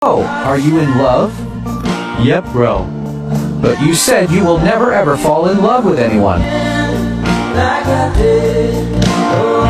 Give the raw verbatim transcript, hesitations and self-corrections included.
Oh, are you in love? Yep, bro. But you said you will never ever fall in love with anyone. Like I did. Oh.